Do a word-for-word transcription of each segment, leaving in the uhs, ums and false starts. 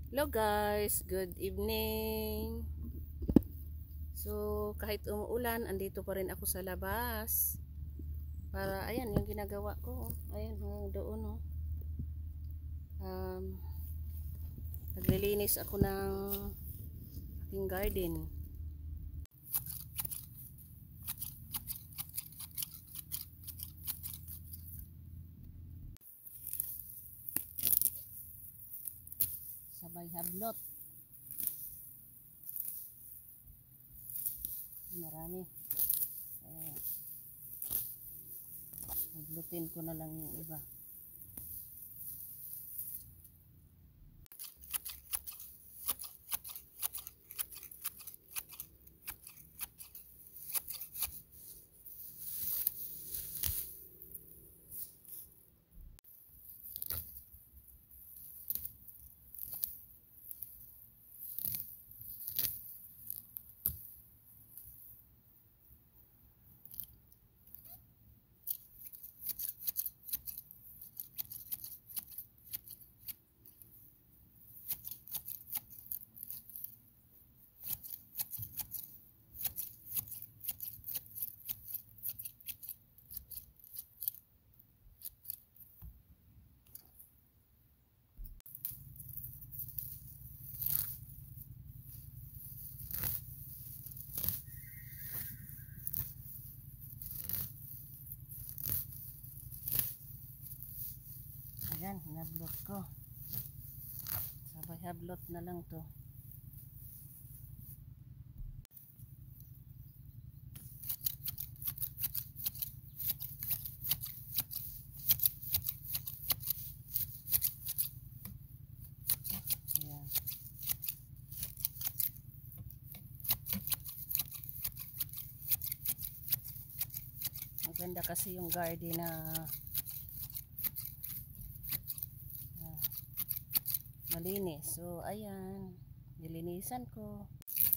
Hello guys, good evening. So kahit umuulan, andito pa rin ako sa labas. Para ayan yung ginagawa ko. Ayan hanggang doon oh. Um, naglilinis ako ng aking garden. Sabay hablot. Marami. Ayan. Hablutin ko na lang yung iba. Ayan, hinablot ko. Sabay hablot na lang to. Ayan. Maganda kasi yung garden na malinis. So, ayan. Nilinisan ko.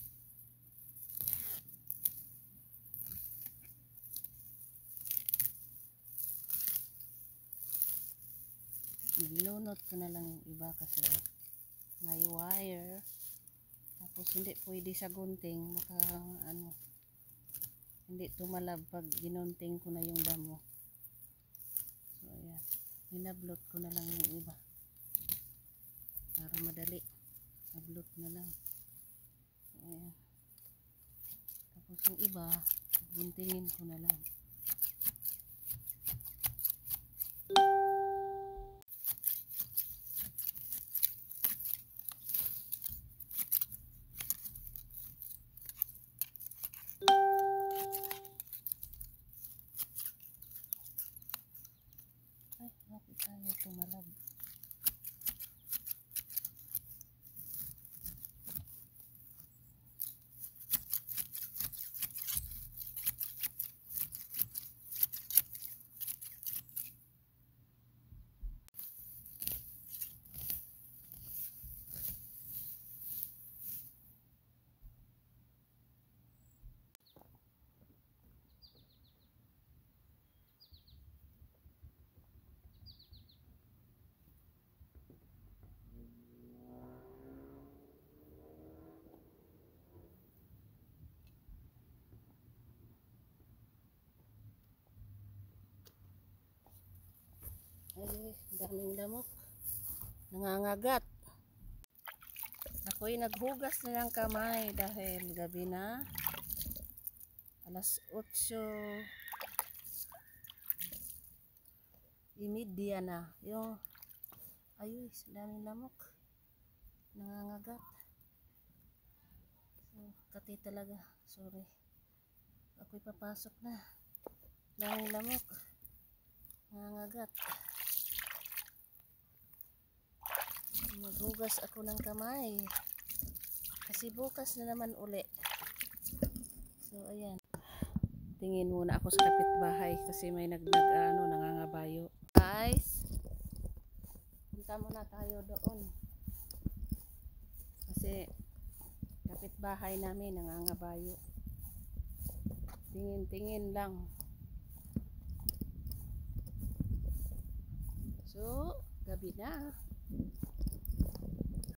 Nilunod ko na lang yung iba kasi may wire. Tapos, hindi pwede sa gunting. Baka, ano, hindi tumalab pag ginunting ko na yung damo. So, ayan. Hinablot ko na lang yung iba. Para madali. Hablot na lang. Ayan. Tapos yung iba, guntingin ko na lang. Ay, bakit tayo tumalab? Ay, daming lamok. Nangangagat. Ako'y naghugas na ng kamay dahil gabi na. Alas otso imidya na. Yung, ayuy, daming lamok. Nangangagat. So, kati talaga. Sorry. Ako'y papasok na. Daming lamok. Nangangagat. Maghugas ako ng kamay kasi bukas na naman uli. So ayan, tingin muna ako sa kapitbahay kasi may nag, nag ano, nangangabayo. Guys, punta muna tayo doon kasi kapitbahay namin nangangabayo. Tingin-tingin lang. So gabi na.